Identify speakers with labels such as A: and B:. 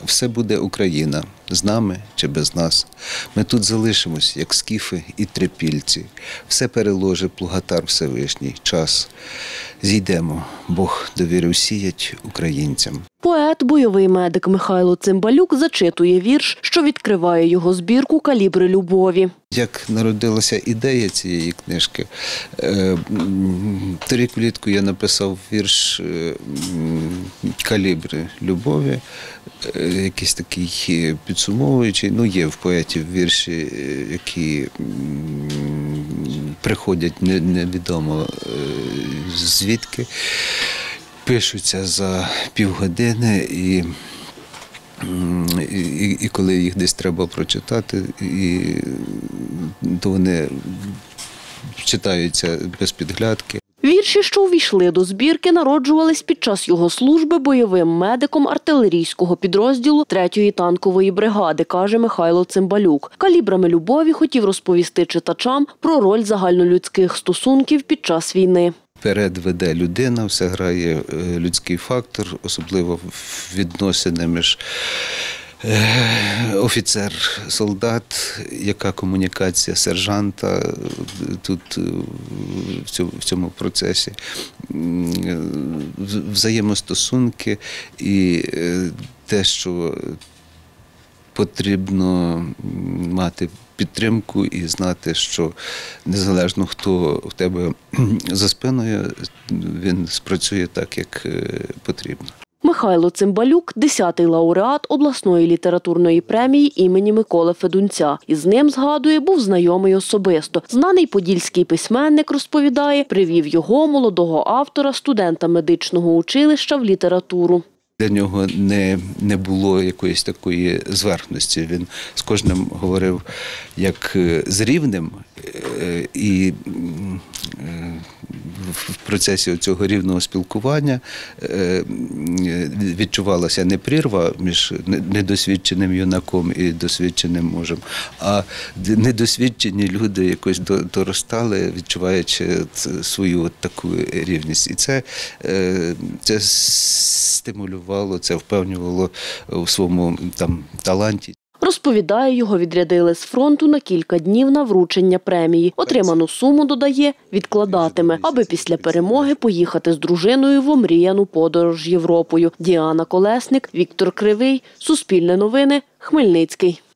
A: все буде Україна, з нами чи без нас. Ми тут залишимось, як скіфи і трипільці. Все переложе Плугатар Всевишній, час. Зійдемо, Бог довірив сіять українцям.
B: Поет, бойовий медик Михайло Цимбалюк зачитує вірш, що відкриває його збірку «Калібри любові».
A: Як народилася ідея цієї книжки, торік влітку я написав вірш «Калібри любові», якийсь такий підсумовуючий. Є в поетів вірші, які приходять невідомо звідки, пишуться за півгодини і коли їх десь треба прочитати, то вони читаються без підглядки.
B: Вірші, що увійшли до збірки, народжувались під час його служби бойовим медиком артилерійського підрозділу 3-ї танкової бригади, каже Михайло Цимбалюк. «Калібрами любові» хотів розповісти читачам про роль загальнолюдських стосунків під час війни.
A: Вперед веде людина, все грає людський фактор, особливо відносини між офіцер-солдат, яка комунікація сержанта тут в цьому процесі, взаємостосунки і те, що потрібно мати підтримку і знати, що незалежно хто в тебе за спиною, він спрацює так, як потрібно.
B: Михайло Цимбалюк – 10-й лауреат обласної літературної премії імені Миколи Федунця. Із ним, згадує, був знайомий особисто. Знаний подільський письменник, розповідає, привів його, молодого автора, студента медичного училища, в літературу.
A: Для нього не було якоїсь такої зверхності. Він з кожним говорив як з рівним, і в процесі цього рівного спілкування відчувалася не прірва між недосвідченим юнаком і досвідченим мужем, а недосвідчені люди якось доростали, відчуваючи свою таку рівність. І це стимулювало, це впевнювало у своєму таланті.
B: Розповідає, його відрядили з фронту на кілька днів на вручення премії. Отриману суму, додає, відкладатиме, аби після перемоги поїхати з дружиною в омріяну подорож Європою. Діана Колесник, Віктор Кривий, Суспільне новини, Хмельницький.